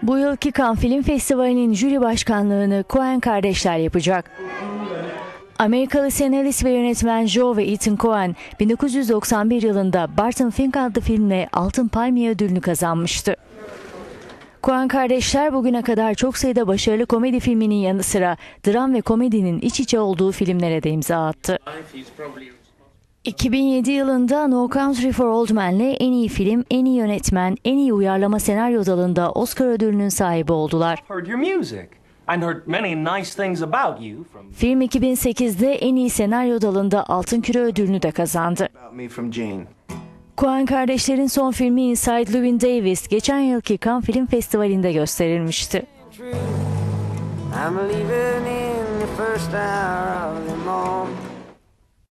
Bu yılki Cannes Film Festivali'nin jüri başkanlığını Coen kardeşler yapacak. Amerikalı senarist ve yönetmen Joe ve Ethan Coen, 1991 yılında Barton Fink adlı filmle Altın Palmiye ödülünü kazanmıştı. Coen kardeşler bugüne kadar çok sayıda başarılı komedi filminin yanı sıra dram ve komedinin iç içe olduğu filmlere de imza attı. 2007 yılında No Country for Old Men'le en iyi film, en iyi yönetmen, en iyi uyarlama senaryo dalında Oscar ödülünün sahibi oldular. Film 2008'de en iyi senaryo dalında Altın Küre ödülünü de kazandı. Coen kardeşlerin son filmi Inside Llewyn Davis geçen yılki Cannes Film Festivali'nde gösterilmişti.